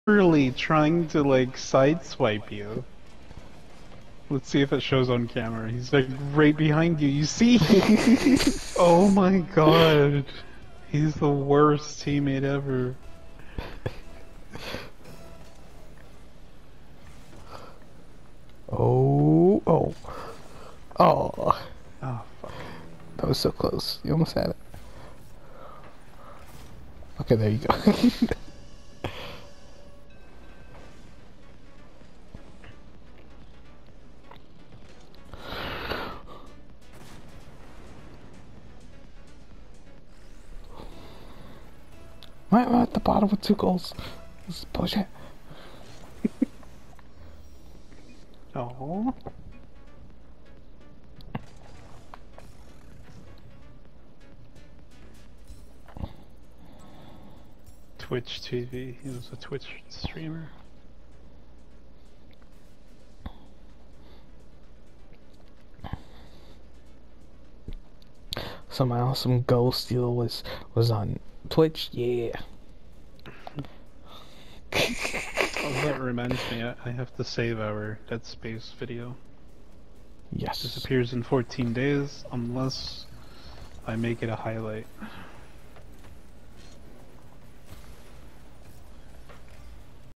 Literally trying to like sideswipe you. Let's see if it shows on camera. He's like right behind you. You see? Oh my god. He's the worst teammate ever. Oh, oh, oh. Oh fuck. That was so close. You almost had it. Okay, there you go. Why am I at the bottom with 2 goals? This is bullshit. Oh. Twitch TV. He was a Twitch streamer. So my awesome goal steal was on Twitch. Yeah. Oh, that reminds me. I have to save our Dead Space video. Yes. Disappears in 14 days unless I make it a highlight.